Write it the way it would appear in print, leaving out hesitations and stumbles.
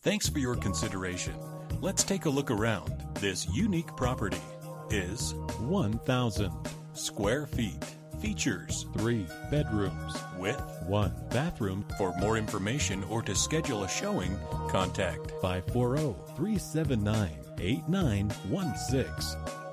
Thanks for your consideration. Let's take a look around. This unique property is 1,000 square feet. Features 3 bedrooms with 1 bathroom. For more information or to schedule a showing, contact 540-379-8916.